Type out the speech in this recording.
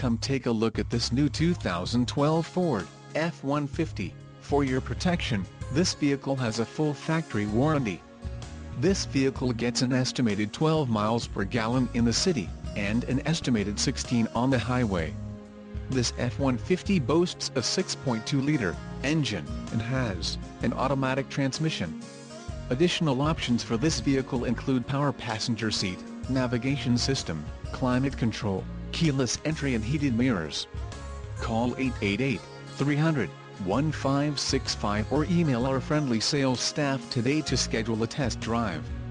Come take a look at this new 2012 Ford F-150. For your protection, this vehicle has a full factory warranty. This vehicle gets an estimated 12 miles per gallon in the city, and an estimated 16 on the highway. This F-150 boasts a 6.2-liter engine, and has an automatic transmission. Additional options for this vehicle include power passenger seat, navigation system, climate control, keyless entry and heated mirrors. Call 888-300-1565 or email our friendly sales staff today to schedule a test drive.